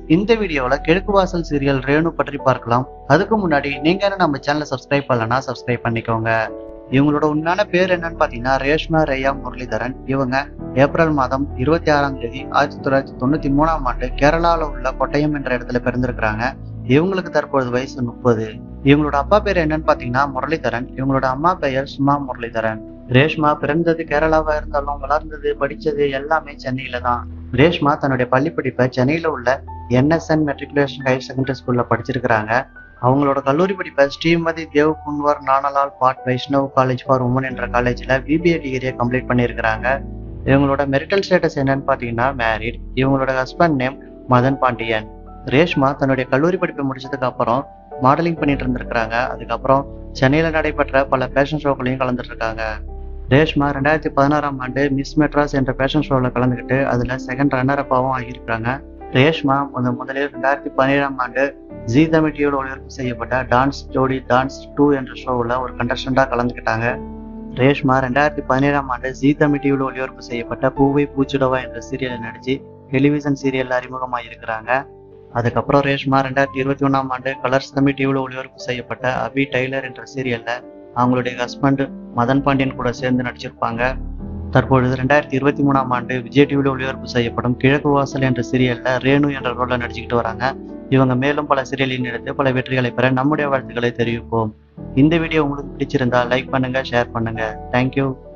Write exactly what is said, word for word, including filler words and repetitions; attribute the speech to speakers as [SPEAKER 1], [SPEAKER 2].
[SPEAKER 1] இந்த வீடியோல கிழக்கு வாசல் சீரியல் ரேணு பற்றி பார்க்கலாம். அதுக்கு முன்னாடி நீங்க என்ன நம்ம சேனலை சப்ஸ்கிரைப் பண்ணலன்னா சப்ஸ்கிரைப் பண்ணிக்கோங்க. இவங்களோட உண்மையான பேர் என்னன்னு பாத்தீங்கன்னா ரேஷ்மா ரேயா முரளிதரன். இவங்க ஏப்ரல் மாதம் இருபத்தி ஆறாம் தேதி ஆயிரத்தி தொள்ளாயிரத்தி தொண்ணூத்தி மூணாம் ஆண்டு கேரளாவில் உள்ள கொட்டயம் என்ற இடத்துல பிறந்திருக்கிறாங்க. இவங்களுக்கு தற்பொழுது வயசு முப்பது. இவங்களோட அப்பா பேர் என்னன்னு பாத்தீங்கன்னா முரளிதரன். இவங்களோட அம்மா பெயர் சுமா முரளிதரன். ரேஷ்மா பிறந்தது கேரளாவா இருந்தாலும் வளர்ந்தது படிச்சது எல்லாமே சென்னையில தான். ரேஷ்மா தன்னுடைய பள்ளி படிப்பை சென்னையில உள்ள என்எஸ்என் மெட்ரிகுலேஷன் ஹையர் செகண்டரி ஸ்கூல்ல படிச்சிருக்கிறாங்க. அவங்களோட கல்லூரி படிப்பை Shrimati Dev Kunwar Nanalal Bhatt Vaishnav college for women என்ற காலேஜ்ல பிபிஏ டிகிரியை கம்ப்ளீட் பண்ணியிருக்கிறாங்க. இவங்களோட மெரிட்டல் ஸ்டேட்டஸ் என்னன்னு பாத்தீங்கன்னா மேரிட். இவங்களோட ஹஸ்பண்ட் நேம் மதன் பாண்டியன். ரேஷ்மா தன்னுடைய கல்லூரி படிப்பை முடிச்சதுக்கு அப்புறம் மாடலிங் பண்ணிட்டு இருந்திருக்கிறாங்க. அதுக்கப்புறம் சென்னையில நடைபெற்ற பல ஃபேஷன் ஷோக்களையும் கலந்துட்டு இருக்காங்க. ரேஷ்மா ரெண்டாயிரத்தி பதினாறாம் ஆண்டு மிஸ் மெட்ராஸ் என்ற ஃபேஷன் ஷோவில் கலந்துக்கிட்டு அதுல செகண்ட் ரன்னர் அப்பாவும் ஆகியிருக்காங்க. ரேஷ்மா முதல் முதலில் ரெண்டாயிரத்தி பதினேழாம் ஆண்டு ஜி தமிழ் டிவியில் ஒளிபரப்பு செய்யப்பட்ட டான்ஸ் ஜோடி டான்ஸ் டூ என்ற ஷோவில் ஒரு கண்டஸ்டண்டா கலந்துக்கிட்டாங்க. ரேஷ்மா ரெண்டாயிரத்தி பதினேழாம் ஆண்டு ஜி தமிழ் டிவியில் ஒளிபரப்பு செய்யப்பட்ட பூவை பூச்சுடவா என்ற சீரியலில் நடிச்சு டெலிவிஷன் சீரியல்ல அறிமுகமாக இருக்கிறாங்க. அதுக்கப்புறம் ரேஷ்மா ரெண்டாயிரத்தி இருபத்தி ஒன்னாம் ஆண்டு கலர்ஸ் தமிழ் டிவியில் ஒளிபரப்பு செய்யப்பட்ட அபி டைலர் என்ற சீரியல்ல அவங்களுடைய ஹஸ்பண்ட் மதன் பாண்டியன் கூட சேர்ந்து நடிச்சிருப்பாங்க. தற்பொழுது ரெண்டாயிரத்தி இருபத்தி மூணாம் ஆண்டு விஜய் டிவியில் ஒளிபரப்பு செய்யப்படும் கிழக்கு வாசல் என்ற சீரியல்ல ரேணு என்ற ரோல்ல நடிச்சுக்கிட்டு வராங்க. இவங்க மேலும் பல சீரியலில் எடுத்து பல வெற்றிகளை பெற நம்முடைய வாழ்த்துக்களை தெரிவிப்போம். இந்த வீடியோ உங்களுக்கு பிடிச்சிருந்தா லைக் பண்ணுங்க, ஷேர் பண்ணுங்க. தேங்க்யூ.